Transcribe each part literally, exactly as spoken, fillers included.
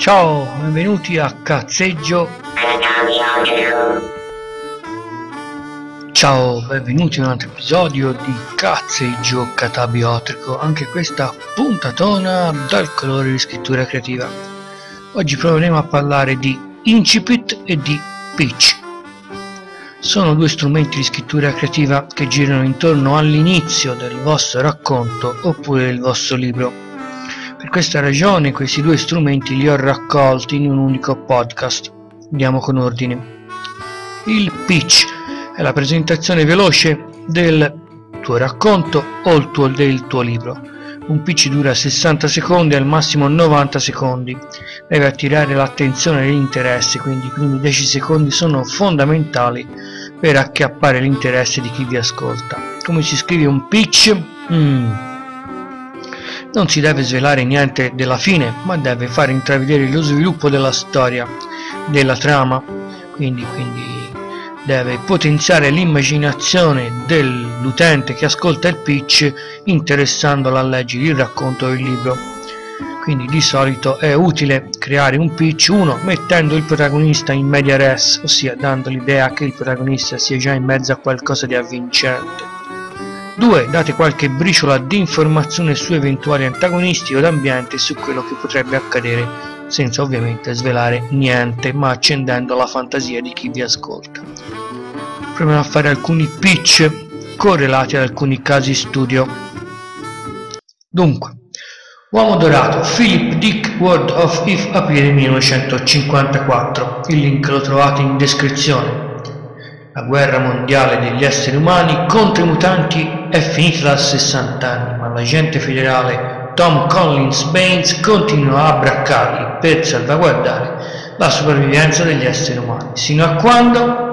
Ciao, benvenuti a Cazzeggio. Ciao, benvenuti in un altro episodio di Cazzeggio Catabiotrico, anche questa puntatona dal colore di scrittura creativa. Oggi proveremo a parlare di incipit e di pitch. Sono due strumenti di scrittura creativa che girano intorno all'inizio del vostro racconto oppure del vostro libro. Per questa ragione questi due strumenti li ho raccolti in un unico podcast. Andiamo con ordine. Il pitch è la presentazione veloce del tuo racconto o il tuo, del tuo libro. Un pitch dura sessanta secondi, al massimo novanta secondi. Deve attirare l'attenzione e l'interesse, quindi i primi dieci secondi sono fondamentali per acchiappare l'interesse di chi vi ascolta. Come si scrive un pitch? Mm. Non si deve svelare niente della fine, ma deve fare intravedere lo sviluppo della storia, della trama, quindi, quindi deve potenziare l'immaginazione dell'utente che ascolta il pitch, interessandolo a leggere il racconto o il libro. Quindi di solito è utile creare un pitch, uno, mettendo il protagonista in media res, ossia dando l'idea che il protagonista sia già in mezzo a qualcosa di avvincente. due. Date qualche briciola di informazione su eventuali antagonisti o d'ambiente, su quello che potrebbe accadere, senza ovviamente svelare niente, ma accendendo la fantasia di chi vi ascolta. Proviamo a fare alcuni pitch correlati ad alcuni casi studio. Dunque, Uomo Dorato, Philip Dick World of If, aprile millenovecentocinquantaquattro. Il link lo trovate in descrizione. La guerra mondiale degli esseri umani contro i mutanti è finita da sessanta anni, ma l'agente federale Tom Collins Baines continua a braccarli per salvaguardare la sopravvivenza degli esseri umani. Sino a quando?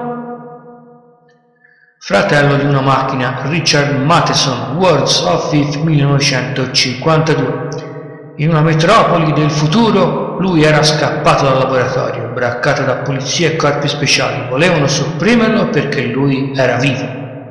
Fratello di una macchina, Richard Matheson, Worlds of If, millenovecentocinquantadue. In una metropoli del futuro lui era scappato dal laboratorio, braccato da polizia e corpi speciali. Volevano sopprimerlo perché lui era vivo.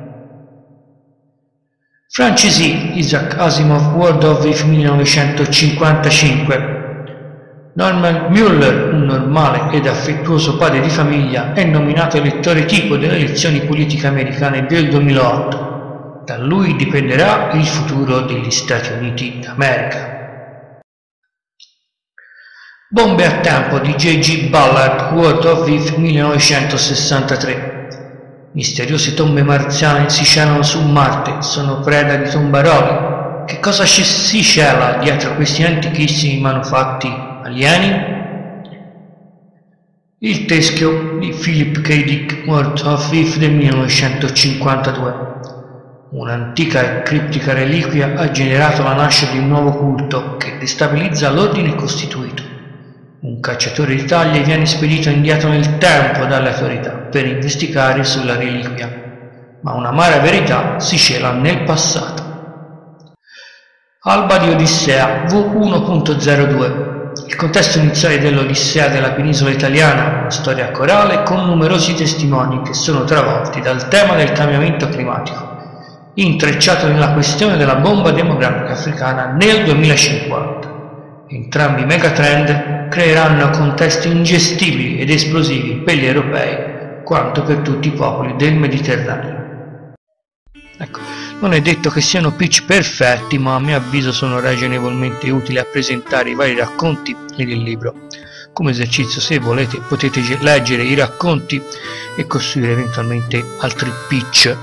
Francis E. Isaac Asimov, World of If, millenovecentocinquantacinque. Norman Mueller, un normale ed affettuoso padre di famiglia, è nominato elettore tipo delle elezioni politiche americane del duemilaotto. Da lui dipenderà il futuro degli Stati Uniti d'America. Bombe a tempo di J G Ballard, World of If, millenovecentosessantatré. Misteriose tombe marziane si celano su Marte, sono preda di tombaroli. Che cosa ci si cela dietro questi antichissimi manufatti alieni? Il teschio di Philip K. Dick, World of If, del millenovecentocinquantadue. Un'antica e criptica reliquia ha generato la nascita di un nuovo culto che destabilizza l'ordine costituito. Un cacciatore di taglie viene spedito indietro nel tempo dalle autorità per investigare sulla reliquia, ma un'amara verità si cela nel passato. Alba di Odissea, V uno punto zero due. Il contesto iniziale dell'Odissea della penisola italiana, una storia corale con numerosi testimoni che sono travolti dal tema del cambiamento climatico, intrecciato nella questione della bomba demografica africana nel duemilacinquanta. Entrambi i megatrend creeranno contesti ingestibili ed esplosivi per gli europei quanto per tutti i popoli del Mediterraneo. Ecco, non è detto che siano pitch perfetti, ma a mio avviso sono ragionevolmente utili a presentare i vari racconti ed il libro. Come esercizio, se volete, potete leggere i racconti e costruire eventualmente altri pitch.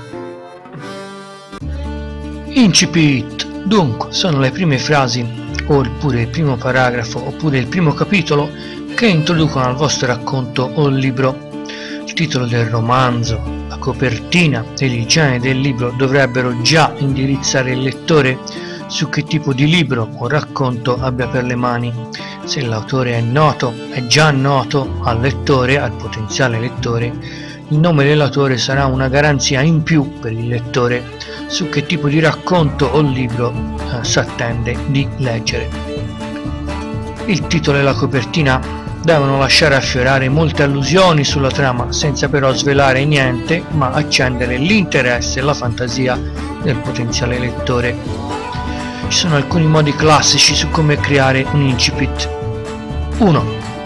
Incipit, dunque, sono le prime frasi oppure il primo paragrafo oppure il primo capitolo che introducono al vostro racconto o libro. Il titolo del romanzo, la copertina e il genere del libro dovrebbero già indirizzare il lettore su che tipo di libro o racconto abbia per le mani. Se l'autore è noto, è già noto al lettore, al potenziale lettore, il nome dell'autore sarà una garanzia in più per il lettore su che tipo di racconto o libro eh, si attende di leggere. Il titolo e la copertina devono lasciare affiorare molte allusioni sulla trama, senza però svelare niente, ma accendere l'interesse e la fantasia del potenziale lettore. Ci sono alcuni modi classici su come creare un incipit. uno.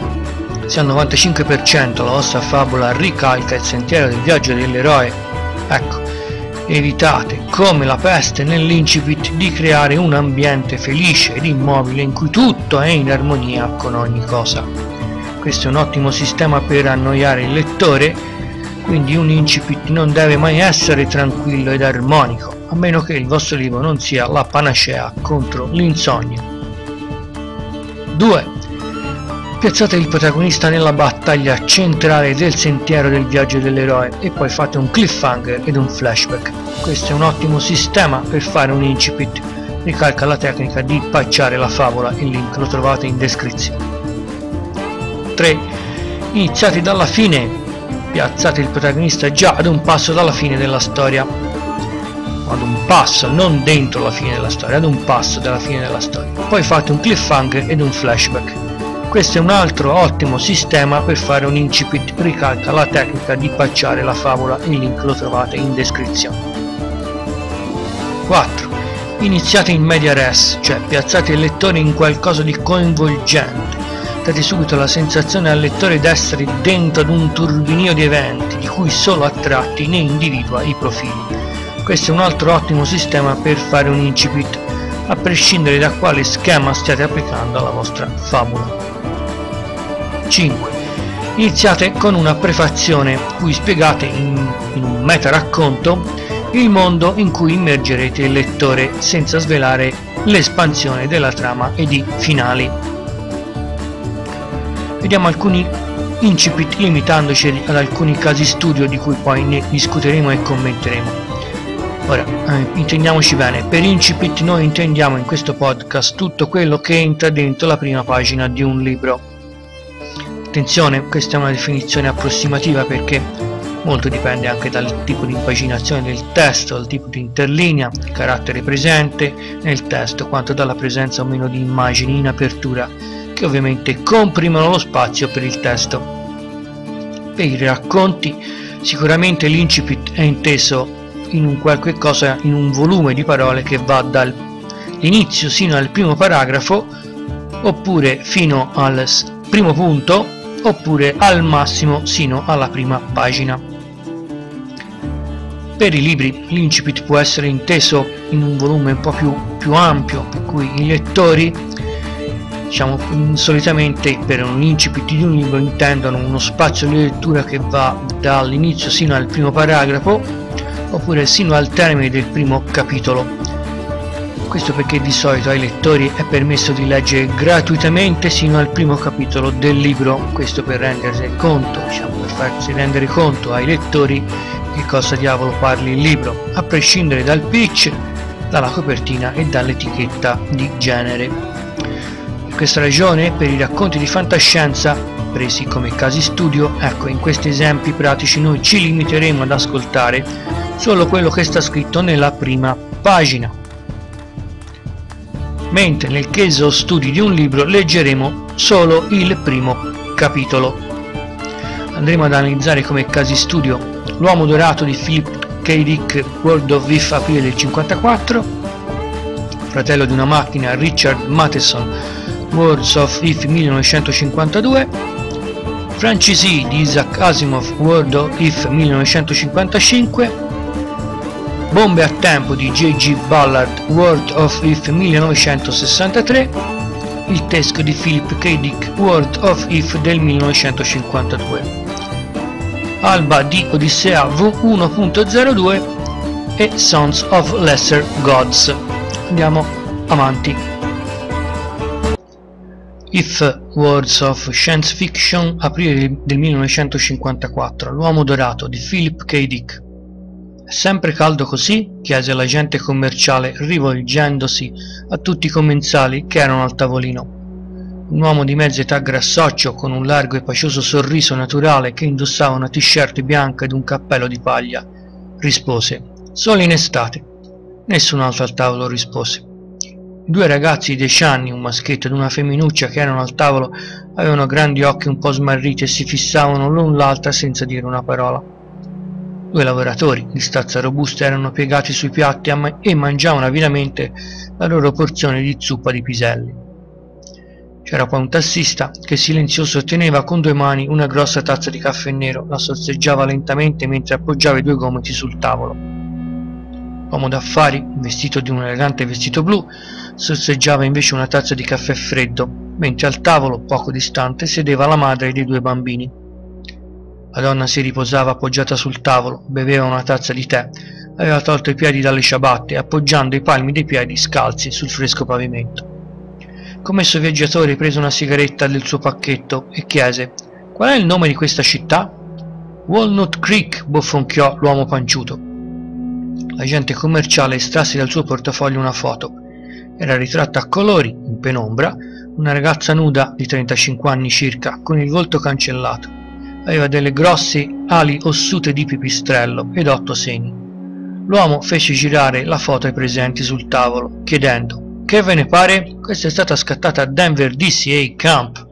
Se al novantacinque per cento la vostra favola ricalca il sentiero del viaggio dell'eroe, ecco, evitate come la peste nell'incipit di creare un ambiente felice ed immobile in cui tutto è in armonia con ogni cosa. Questo è un ottimo sistema per annoiare il lettore, quindi un incipit non deve mai essere tranquillo ed armonico, a meno che il vostro libro non sia la panacea contro l'insonnia. due. Piazzate il protagonista nella battaglia centrale del sentiero del viaggio dell'eroe e poi fate un cliffhanger ed un flashback. Questo è un ottimo sistema per fare un incipit. Ricalca la tecnica di pacciare la favola, il link lo trovate in descrizione. tre. Iniziate dalla fine. Piazzate il protagonista già ad un passo dalla fine della storia. Ad un passo, non dentro la fine della storia, ad un passo dalla fine della storia. Poi fate un cliffhanger ed un flashback. Questo è un altro ottimo sistema per fare un incipit. Ricalca la tecnica di pacciare la favola, il link lo trovate in descrizione. quattro. Iniziate in media res, cioè piazzate il lettore in qualcosa di coinvolgente. Date subito la sensazione al lettore di essere dentro ad un turbinio di eventi di cui solo a tratti ne individua i profili. Questo è un altro ottimo sistema per fare un incipit, a prescindere da quale schema stiate applicando alla vostra favola. cinque. Iniziate con una prefazione cui spiegate in, in un meta racconto il mondo in cui immergerete il lettore senza svelare l'espansione della trama ed i finali. Vediamo alcuni incipit limitandoci ad alcuni casi studio di cui poi ne discuteremo e commenteremo. Ora, eh, intendiamoci bene, per incipit noi intendiamo in questo podcast tutto quello che entra dentro la prima pagina di un libro. Attenzione, questa è una definizione approssimativa perché molto dipende anche dal tipo di impaginazione del testo, dal tipo di interlinea, il carattere presente nel testo, quanto dalla presenza o meno di immagini in apertura, che ovviamente comprimono lo spazio per il testo. Per i racconti, sicuramente l'incipit è inteso in un qualche cosa, in un volume di parole che va dall'inizio sino al primo paragrafo, oppure fino al primo punto, oppure al massimo sino alla prima pagina. Per i libri l'incipit può essere inteso in un volume un po' più, più ampio, per cui i lettori, diciamo, solitamente per un incipit di un libro intendono uno spazio di lettura che va dall'inizio sino al primo paragrafo, oppure sino al termine del primo capitolo. Questo perché di solito ai lettori è permesso di leggere gratuitamente sino al primo capitolo del libro, questo per rendersi conto, diciamo, per farsi rendere conto ai lettori che cosa diavolo parli il libro, a prescindere dal pitch, dalla copertina e dall'etichetta di genere. Per questa ragione, per i racconti di fantascienza presi come casi studio, ecco, in questi esempi pratici noi ci limiteremo ad ascoltare solo quello che sta scritto nella prima pagina, mentre nel case study di un libro leggeremo solo il primo capitolo. Andremo ad analizzare come casi studio L'uomo dorato di Philip K. Dick, World of If, aprile del cinquantaquattro, fratello di una macchina Richard Matheson, Worlds of If, millenovecentocinquantadue, Francesi di Isaac Asimov, World of If, millenovecentocinquantacinque, Bombe a tempo di J G Ballard, World of If, millenovecentosessantatré, il teschio di Philip K. Dick, World of If del millenovecentocinquantadue, Alba di Odissea V uno punto zero due e Sons of Lesser Gods. Andiamo avanti. If, Words of Science Fiction, aprile del millenovecentocinquantaquattro, L'uomo dorato di Philip K. Dick. È sempre caldo così? Chiese l'agente commerciale rivolgendosi a tutti i commensali che erano al tavolino. Un uomo di mezza età grassoccio, con un largo e pacioso sorriso naturale, che indossava una t-shirt bianca ed un cappello di paglia, rispose: solo in estate. Nessun altro al tavolo rispose. I due ragazzi di dieci anni, un maschietto ed una femminuccia che erano al tavolo, avevano grandi occhi un po' smarriti e si fissavano l'un l'altra senza dire una parola. Due lavoratori di stazza robusta erano piegati sui piatti e mangiavano avidamente la loro porzione di zuppa di piselli. C'era poi un tassista che silenzioso teneva con due mani una grossa tazza di caffè nero, la sorseggiava lentamente mentre appoggiava i due gomiti sul tavolo. L'uomo d'affari, vestito di un elegante vestito blu, sorseggiava invece una tazza di caffè freddo, mentre al tavolo, poco distante, sedeva la madre dei due bambini. La donna si riposava appoggiata sul tavolo, beveva una tazza di tè, aveva tolto i piedi dalle ciabatte, appoggiando i palmi dei piedi scalzi sul fresco pavimento. Il commesso viaggiatore prese una sigaretta del suo pacchetto e chiese: «Qual è il nome di questa città?» «Walnut Creek», bofonchiò l'uomo panciuto. L'agente commerciale estrasse dal suo portafoglio una foto. Era ritratta a colori, in penombra, una ragazza nuda di trentacinque anni circa, con il volto cancellato. Aveva delle grosse ali ossute di pipistrello ed otto seni. L'uomo fece girare la foto ai presenti sul tavolo, chiedendo: «Che ve ne pare? Questa è stata scattata a Denver D C A Camp».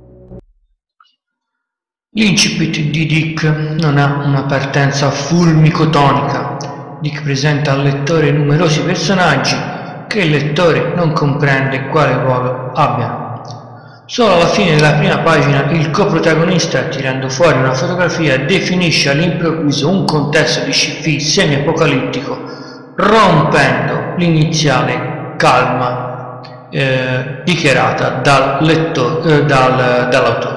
L'incipit di Dick non ha una partenza fulmicotonica. Dick presenta al lettore numerosi personaggi che il lettore non comprende quale ruolo abbiano. Solo alla fine della prima pagina il coprotagonista, tirando fuori una fotografia, definisce all'improvviso un contesto di sci-fi semi-apocalittico, rompendo l'iniziale calma eh, dichiarata dal lettore, eh, dal, dall'autore.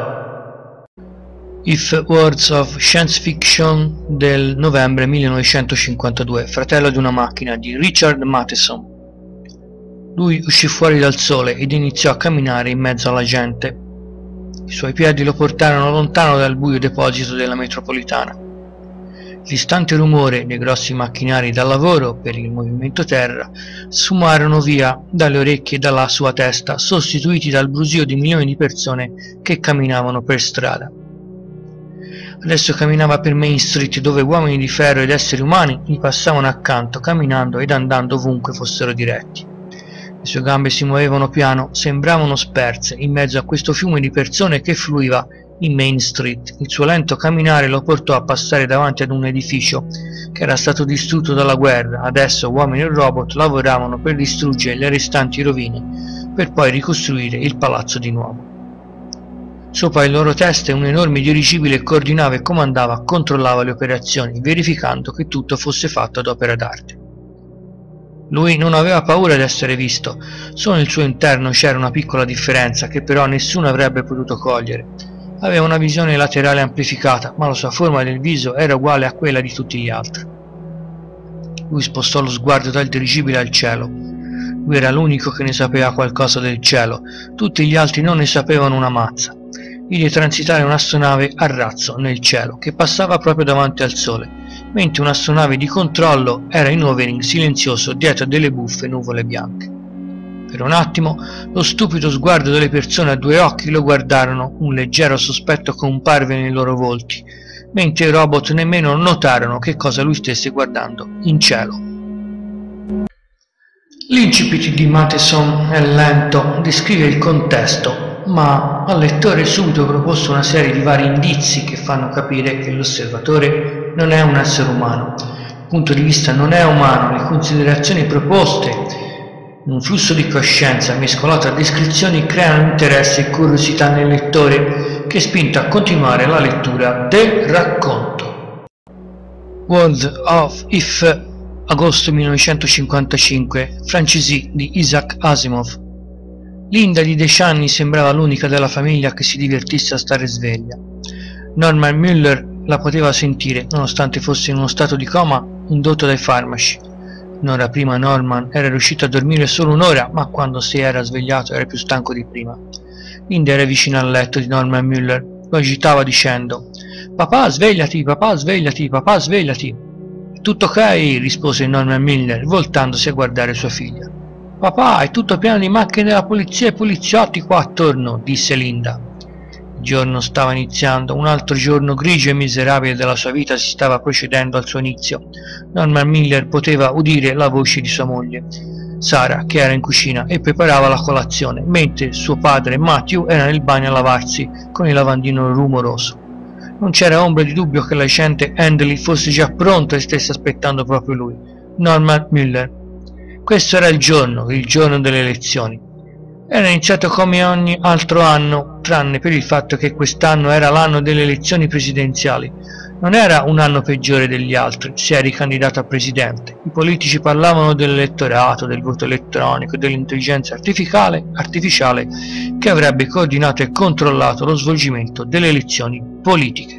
If Words of Science Fiction del novembre millenovecentocinquantadue, fratello di una macchina, di Richard Matheson. Lui uscì fuori dal sole ed iniziò a camminare in mezzo alla gente. I suoi piedi lo portarono lontano dal buio deposito della metropolitana. Il distante rumore dei grossi macchinari da lavoro per il movimento terra sfumarono via dalle orecchie e dalla sua testa, sostituiti dal brusio di milioni di persone che camminavano per strada. Adesso camminava per Main Street, dove uomini di ferro ed esseri umani gli passavano accanto, camminando ed andando ovunque fossero diretti. Le sue gambe si muovevano piano, sembravano sperse in mezzo a questo fiume di persone che fluiva in Main Street. Il suo lento camminare lo portò a passare davanti ad un edificio che era stato distrutto dalla guerra. Adesso uomini e robot lavoravano per distruggere le restanti rovine, per poi ricostruire il palazzo di nuovo. Sopra le loro teste un enorme dirigibile coordinava e comandava, controllava le operazioni, verificando che tutto fosse fatto ad opera d'arte. Lui non aveva paura di essere visto, solo nel suo interno c'era una piccola differenza che però nessuno avrebbe potuto cogliere. Aveva una visione laterale amplificata, ma la sua forma del viso era uguale a quella di tutti gli altri. Lui spostò lo sguardo dal dirigibile al cielo. Lui era l'unico che ne sapeva qualcosa del cielo, tutti gli altri non ne sapevano una mazza. Vide transitare un'astronave a razzo nel cielo, che passava proprio davanti al sole, mentre un'astronave di controllo era in hovering silenzioso dietro delle buffe nuvole bianche. Per un attimo lo stupido sguardo delle persone a due occhi lo guardarono, un leggero sospetto comparve nei loro volti, mentre i robot nemmeno notarono che cosa lui stesse guardando in cielo. L'incipit di Matheson è lento, descrive il contesto, ma al lettore subito proposto una serie di vari indizi che fanno capire che l'osservatore non è un essere umano. Il punto di vista non è umano, le considerazioni proposte, un flusso di coscienza mescolato a descrizioni creano interesse e curiosità nel lettore, che è spinto a continuare la lettura del racconto. World of If, agosto millenovecentocinquantacinque, Francesi di Isaac Asimov. Linda di dieci anni sembrava l'unica della famiglia che si divertisse a stare sveglia. Norman Mueller la poteva sentire, nonostante fosse in uno stato di coma indotto dai farmaci. Un'ora prima Norman era riuscito a dormire solo un'ora, ma quando si era svegliato era più stanco di prima. Linda era vicino al letto di Norman Mueller, lo agitava dicendo: «Papà, svegliati, papà, svegliati, papà, svegliati!» «Tutto ok?» rispose Norman Mueller, voltandosi a guardare sua figlia. «Papà, è tutto pieno di macchine della polizia e poliziotti qua attorno», disse Linda. Il giorno stava iniziando, un altro giorno grigio e miserabile della sua vita si stava procedendo al suo inizio. Norman Miller poteva udire la voce di sua moglie, Sara, che era in cucina e preparava la colazione, mentre suo padre Matthew era nel bagno a lavarsi con il lavandino rumoroso. Non c'era ombra di dubbio che l'agente Handley fosse già pronto e stesse aspettando proprio lui, Norman Miller. Questo era il giorno, il giorno delle elezioni. Era iniziato come ogni altro anno, tranne per il fatto che quest'anno era l'anno delle elezioni presidenziali. Non era un anno peggiore degli altri se eri candidato a presidente. I politici parlavano dell'elettorato, del voto elettronico, dell'intelligenza artificiale, artificiale che avrebbe coordinato e controllato lo svolgimento delle elezioni politiche.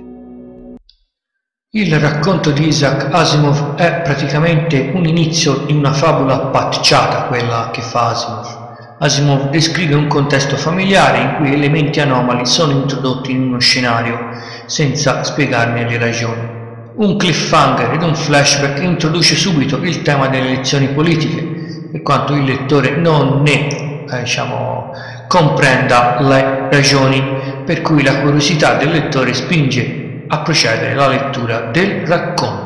Il racconto di Isaac Asimov è praticamente un inizio di una fabula patciata, quella che fa Asimov. Asimov descrive un contesto familiare in cui elementi anomali sono introdotti in uno scenario senza spiegarne le ragioni. Un cliffhanger ed un flashback introduce subito il tema delle elezioni politiche, per quanto il lettore non ne eh, diciamo, comprenda le ragioni, per cui la curiosità del lettore spinge a procedere alla lettura del racconto.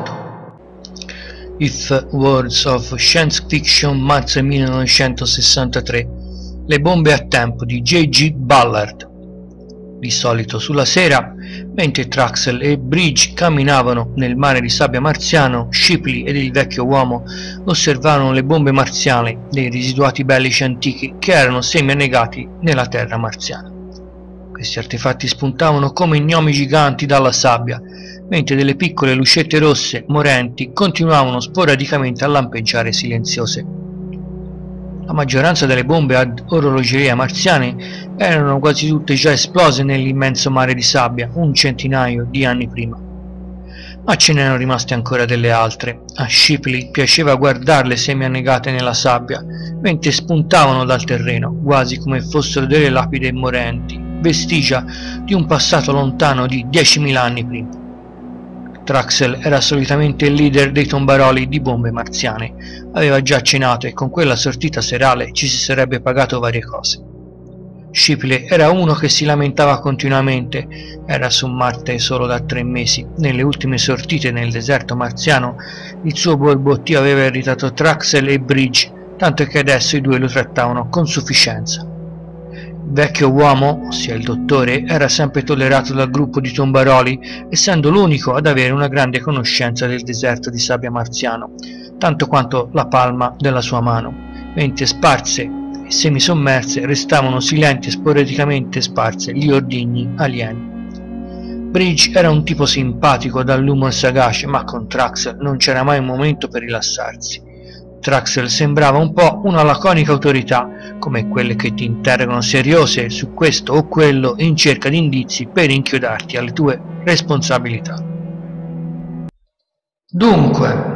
If Words of Science Fiction, marzo millenovecentosessantatré. Le bombe a tempo di J G Ballard. Di solito sulla sera, mentre Traxel e Bridge camminavano nel mare di sabbia marziano, Shipley ed il vecchio uomo osservarono le bombe marziane dei residuati bellici antichi che erano semi-annegati nella terra marziana. Questi artefatti spuntavano come gnomi giganti dalla sabbia, mentre delle piccole lucette rosse morenti continuavano sporadicamente a lampeggiare silenziose. La maggioranza delle bombe ad orologeria marziane erano quasi tutte già esplose nell'immenso mare di sabbia un centinaio di anni prima. Ma ce n'erano rimaste ancora delle altre. A Shipley piaceva guardarle semi-annegate nella sabbia, mentre spuntavano dal terreno, quasi come fossero delle lapidi morenti, vestigia di un passato lontano di diecimila anni prima. Traxel era solitamente il leader dei tombaroli di bombe marziane, aveva già cenato e con quella sortita serale ci si sarebbe pagato varie cose. Shipley era uno che si lamentava continuamente, era su Marte solo da tre mesi, nelle ultime sortite nel deserto marziano il suo borbottio aveva irritato Traxel e Bridge, tanto che adesso i due lo trattavano con sufficienza. Il vecchio uomo, ossia il dottore, era sempre tollerato dal gruppo di tombaroli, essendo l'unico ad avere una grande conoscenza del deserto di sabbia marziano, tanto quanto la palma della sua mano, mentre sparse e semisommerse restavano silenti e sporadicamente sparse gli ordigni alieni. Bridge era un tipo simpatico dall'umor sagace, ma con Traxel non c'era mai un momento per rilassarsi. Traxel sembrava un po' una laconica autorità, come quelle che ti interrogano seriose su questo o quello in cerca di indizi per inchiodarti alle tue responsabilità. Dunque,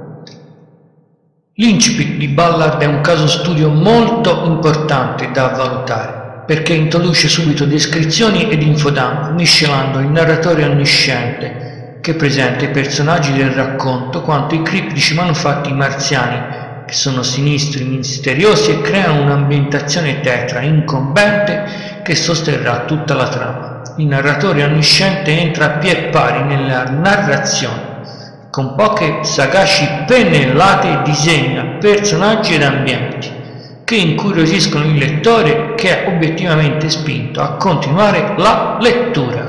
l'incipit di Ballard è un caso studio molto importante da valutare, perché introduce subito descrizioni ed infodump, miscelando il narratore onnisciente che presenta i personaggi del racconto quanto i criptici manufatti marziani, che sono sinistri, misteriosi e creano un'ambientazione tetra, incombente, che sosterrà tutta la trama. Il narratore onnisciente entra a piè pari nella narrazione, con poche sagaci pennellate disegna personaggi ed ambienti, che incuriosiscono il lettore, che è obiettivamente spinto a continuare la lettura.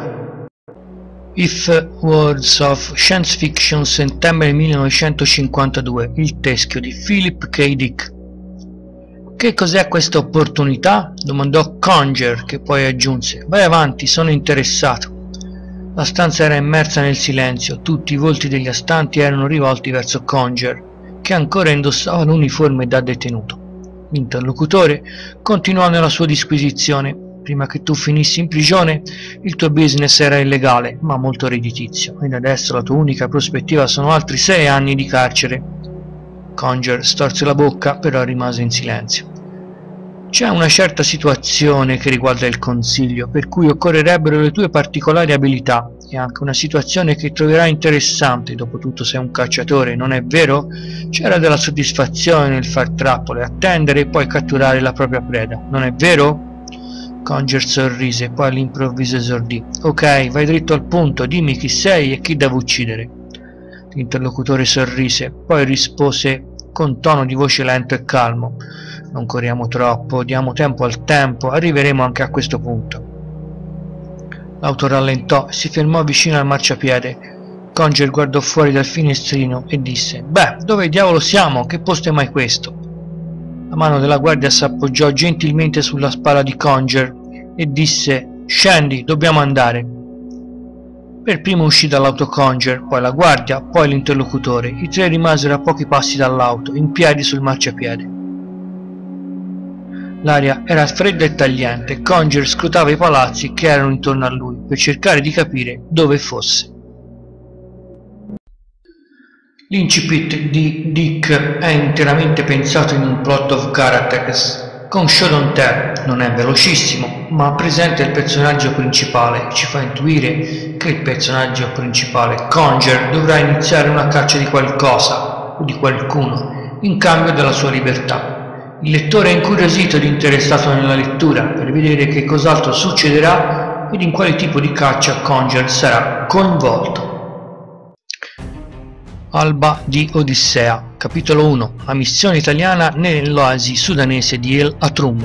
If Words of Science Fiction, settembre millenovecentocinquantadue, il teschio di Philip K. Dick. Che cos'è questa opportunità? Domandò Conger, che poi aggiunse: vai avanti, sono interessato. La stanza era immersa nel silenzio, tutti i volti degli astanti erano rivolti verso Conger, che ancora indossava l'uniforme da detenuto. L'interlocutore continuò nella sua disquisizione. Prima che tu finissi in prigione, il tuo business era illegale, ma molto redditizio, ed adesso la tua unica prospettiva sono altri sei anni di carcere. Conger storse la bocca, però rimase in silenzio. C'è una certa situazione che riguarda il consiglio, per cui occorrerebbero le tue particolari abilità, e anche una situazione che troverai interessante, dopotutto sei un cacciatore, non è vero? C'era della soddisfazione nel far trappole, attendere e poi catturare la propria preda, non è vero? Conger sorrise, poi all'improvviso esordì. Ok, vai dritto al punto, dimmi chi sei e chi devo uccidere. L'interlocutore sorrise, poi rispose con tono di voce lento e calmo. Non corriamo troppo, diamo tempo al tempo, arriveremo anche a questo punto. L'auto rallentò e si fermò vicino al marciapiede. Conger guardò fuori dal finestrino e disse: beh, dove diavolo siamo? Che posto è mai questo? La mano della guardia s'appoggiò gentilmente sulla spalla di Conger e disse: «Scendi, dobbiamo andare». Per primo uscì dall'auto Conger, poi la guardia, poi l'interlocutore. I tre rimasero a pochi passi dall'auto, in piedi sul marciapiede. L'aria era fredda e tagliente e Conger scrutava i palazzi che erano intorno a lui per cercare di capire dove fosse. L'incipit di Dick è interamente pensato in un plot of characters. Con Show Don't Tell non è velocissimo, ma presenta il personaggio principale e ci fa intuire che il personaggio principale, Conger, dovrà iniziare una caccia di qualcosa o di qualcuno in cambio della sua libertà. Il lettore è incuriosito ed interessato nella lettura per vedere che cos'altro succederà ed in quale tipo di caccia Conger sarà coinvolto. Alba di Odissea, capitolo uno. La missione italiana nell'oasi sudanese di El Atrum.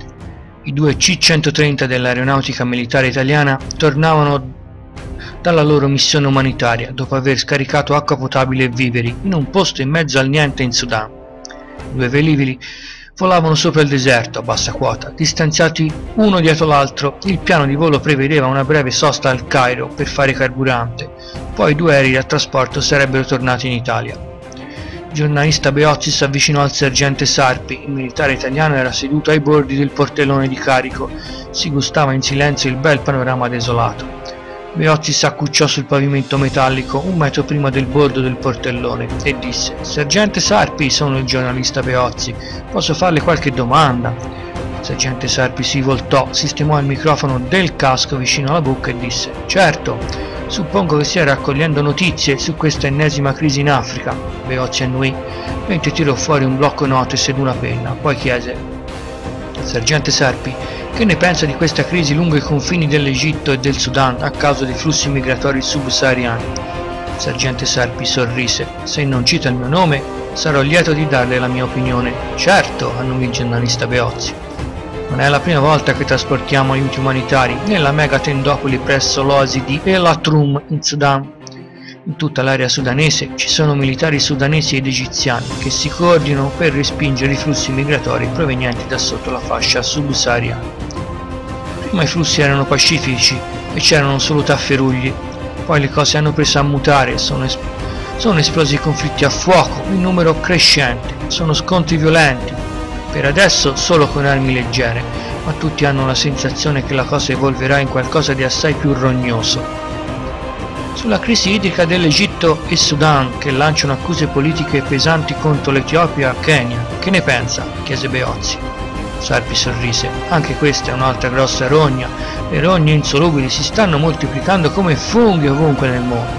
I due C centotrenta dell'aeronautica militare italiana tornavano dalla loro missione umanitaria dopo aver scaricato acqua potabile e viveri in un posto in mezzo al niente in Sudan. I due velivoli volavano sopra il deserto a bassa quota, distanziati uno dietro l'altro. Il piano di volo prevedeva una breve sosta al Cairo per fare carburante, poi i due aerei da trasporto sarebbero tornati in Italia. Il giornalista Beozzi si avvicinò al sergente Sarpi. Il militare italiano era seduto ai bordi del portellone di carico, si gustava in silenzio il bel panorama desolato. Beozzi s'accucciò sul pavimento metallico un metro prima del bordo del portellone e disse: «Sergente Sarpi, sono il giornalista Beozzi, posso farle qualche domanda?» Il sergente Sarpi si voltò, sistemò il microfono del casco vicino alla bocca e disse: «Certo, suppongo che stia raccogliendo notizie su questa ennesima crisi in Africa». Beozzi annuì, mentre tirò fuori un blocco notes ed una penna, poi chiese: «Sergente Sarpi, che ne pensa di questa crisi lungo i confini dell'Egitto e del Sudan a causa dei flussi migratori subsahariani?» Il sergente Sarpi sorrise. «Se non cita il mio nome, sarò lieto di darle la mia opinione». «Certo», annui il giornalista Beozzi. «Non è la prima volta che trasportiamo aiuti umanitari nella mega tendopoli presso l'oasi di El Atrum in Sudan. In tutta l'area sudanese ci sono militari sudanesi ed egiziani che si coordinano per respingere i flussi migratori provenienti da sotto la fascia subsahariana. Prima i flussi erano pacifici e c'erano solo tafferugli, poi le cose hanno preso a mutare, sono, es sono esplosi conflitti a fuoco in numero crescente, sono scontri violenti, per adesso solo con armi leggere, ma tutti hanno la sensazione che la cosa evolverà in qualcosa di assai più rognoso. Sulla crisi idrica dell'Egitto e Sudan, che lanciano accuse politiche pesanti contro l'Etiopia e Kenya, che ne pensa?» chiese Beozzi. Sarpi sorrise. «Anche questa è un'altra grossa rogna. Le rogne insolubili si stanno moltiplicando come funghi ovunque nel mondo».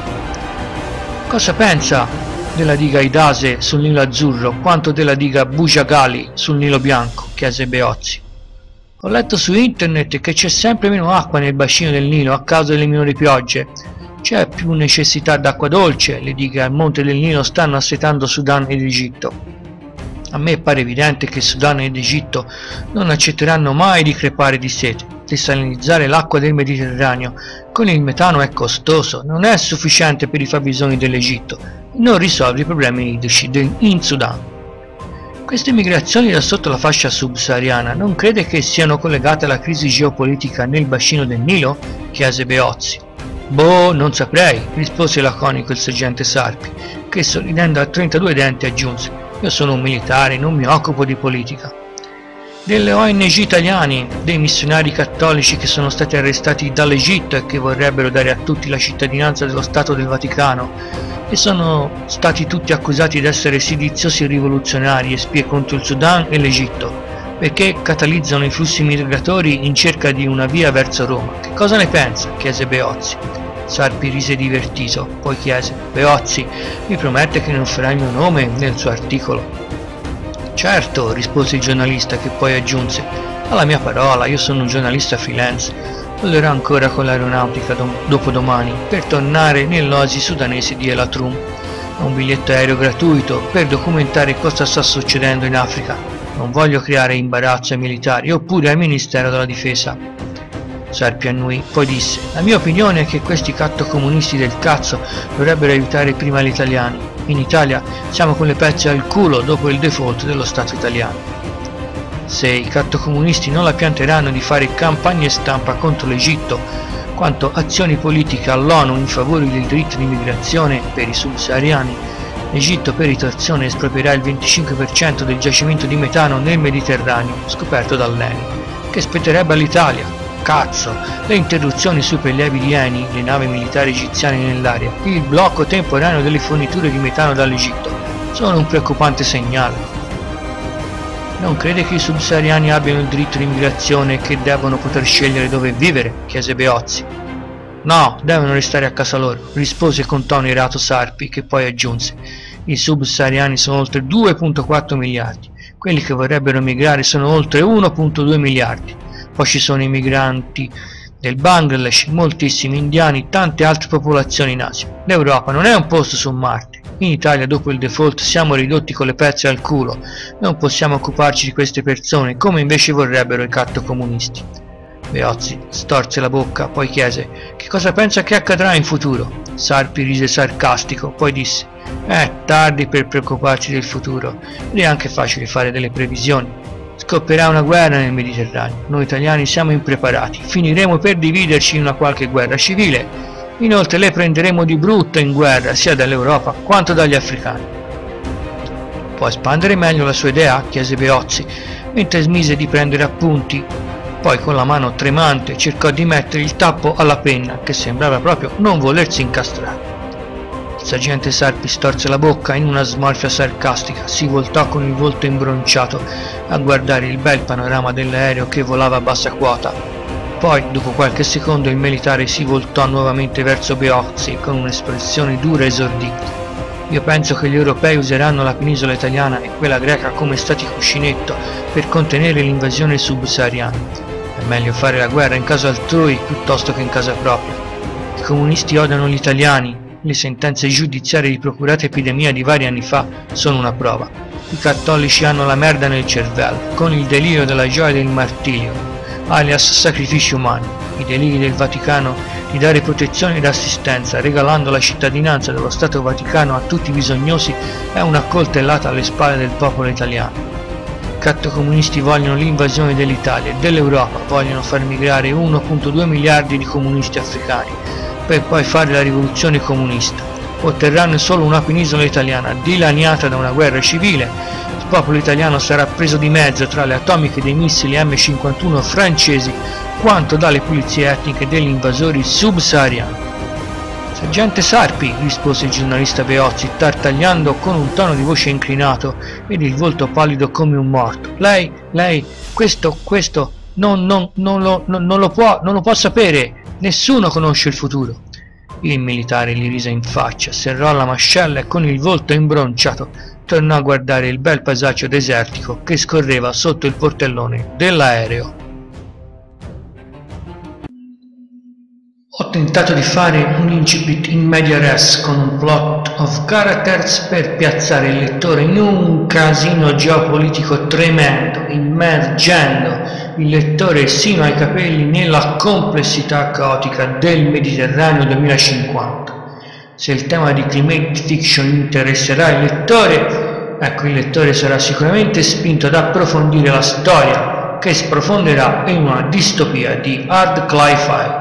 «Cosa pensa della diga Idase sul Nilo Azzurro quanto della diga Bujagali sul Nilo Bianco?» chiese Beozzi. «Ho letto su internet che c'è sempre meno acqua nel bacino del Nilo a causa delle minori piogge. C'è più necessità d'acqua dolce, le dighe al monte del Nilo stanno assetando Sudan ed Egitto. A me pare evidente che Sudan ed Egitto non accetteranno mai di crepare di sete. Desalinizzare l'acqua del Mediterraneo con il metano è costoso, non è sufficiente per i fabbisogni dell'Egitto e non risolve i problemi idrici in Sudan. Queste migrazioni da sotto la fascia subsahariana non crede che siano collegate alla crisi geopolitica nel bacino del Nilo?» chiese Beozzi. «Boh, non saprei», rispose laconico il sergente Sarpi, che sorridendo a trentadue denti aggiunse: «Io sono un militare, non mi occupo di politica». Delle O N G italiani, dei missionari cattolici che sono stati arrestati dall'Egitto e che vorrebbero dare a tutti la cittadinanza dello Stato del Vaticano e sono stati tutti accusati di essere sediziosi rivoluzionari e spie contro il Sudan e l'Egitto, perché catalizzano i flussi migratori in cerca di una via verso Roma. Che cosa ne pensa?» chiese Beozzi. Sarpi rise divertito, poi chiese: «Beozzi, mi promette che non farà il mio nome nel suo articolo?» «Certo», rispose il giornalista, che poi aggiunse: «Alla mia parola, io sono un giornalista freelance, volerò ancora con l'aeronautica dopodomani per tornare nell'oasi sudanese di El Atrum. Ho un biglietto aereo gratuito per documentare cosa sta succedendo in Africa. Non voglio creare imbarazzo ai militari oppure al Ministero della Difesa». Sarpi annui, poi disse: «La mia opinione è che questi cattocomunisti del cazzo dovrebbero aiutare prima gli italiani. In Italia siamo con le pezze al culo dopo il default dello Stato italiano». Se i cattocomunisti non la pianteranno di fare campagne stampa contro l'Egitto, quanto azioni politiche all'ONU in favore del diritto di immigrazione per i subsahariani, l'Egitto per ritorsione espropierà il venticinque per cento del giacimento di metano nel Mediterraneo scoperto dall'E N I, che spetterebbe all'Italia. Cazzo, le interruzioni sui prelievi di Eni, le navi militari egiziane nell'area, il blocco temporaneo delle forniture di metano dall'Egitto sono un preoccupante segnale. Non crede che i subsahariani abbiano il diritto di immigrazione e che devono poter scegliere dove vivere? Chiese Beozzi. No, devono restare a casa loro, rispose con tono irato Sarpi, che poi aggiunse: i subsahariani sono oltre due virgola quattro miliardi, quelli che vorrebbero emigrare sono oltre uno virgola due miliardi, poi ci sono i migranti del Bangladesh, moltissimi indiani, tante altre popolazioni in Asia. L'Europa non è un posto su Marte. In Italia dopo il default siamo ridotti con le pezze al culo, non possiamo occuparci di queste persone come invece vorrebbero i cattocomunisti. Beozzi storse la bocca, poi chiese: che cosa pensa che accadrà in futuro? Sarpi rise sarcastico, poi disse: è tardi per preoccuparci del futuro, ed è anche facile fare delle previsioni. Scoppierà una guerra nel Mediterraneo, noi italiani siamo impreparati, finiremo per dividerci in una qualche guerra civile. Inoltre le prenderemo di brutto in guerra sia dall'Europa quanto dagli africani. Può espandere meglio la sua idea? Chiese Beozzi, mentre smise di prendere appunti. Poi con la mano tremante cercò di mettere il tappo alla penna, che sembrava proprio non volersi incastrare. Il sergente Sarpi storse la bocca in una smorfia sarcastica, si voltò con il volto imbronciato a guardare il bel panorama dell'aereo che volava a bassa quota. Poi, dopo qualche secondo, il militare si voltò nuovamente verso Beozzi con un'espressione dura e esordita. Io penso che gli europei useranno la penisola italiana e quella greca come stati cuscinetto per contenere l'invasione subsahariana. È meglio fare la guerra in casa altrui piuttosto che in casa propria. I comunisti odiano gli italiani, le sentenze giudiziarie di procurata epidemia di vari anni fa sono una prova. I cattolici hanno la merda nel cervello, con il delirio della gioia del martirio, alias sacrifici umani, i deliri del Vaticano di dare protezione ed assistenza regalando la cittadinanza dello Stato Vaticano a tutti i bisognosi è una coltellata alle spalle del popolo italiano. I cattocomunisti vogliono l'invasione dell'Italia e dell'Europa, vogliono far migrare uno virgola due miliardi di comunisti africani per poi fare la rivoluzione comunista. Otterranno solo una penisola italiana dilaniata da una guerra civile. Il popolo italiano sarà preso di mezzo tra le atomiche dei missili M cinquantuno francesi quanto dalle pulizie etniche degli invasori subsahariani. Sergente Sarpi, rispose il giornalista Beozzi, tartagliando con un tono di voce inclinato ed il volto pallido come un morto. Lei, lei, questo, questo, non, non, non, lo, non, non lo può, non lo può sapere, nessuno conosce il futuro. Il militare gli rise in faccia, serrò la mascella e con il volto imbronciato tornò a guardare il bel paesaggio desertico che scorreva sotto il portellone dell'aereo. Ho tentato di fare un incipit in media res con un plot of characters per piazzare il lettore in un casino geopolitico tremendo, immergendo il lettore sino ai capelli nella complessità caotica del Mediterraneo duemilacinquanta. Se il tema di climate fiction interesserà il lettore, ecco, il lettore sarà sicuramente spinto ad approfondire la storia che sprofonderà in una distopia di hard sci-fi.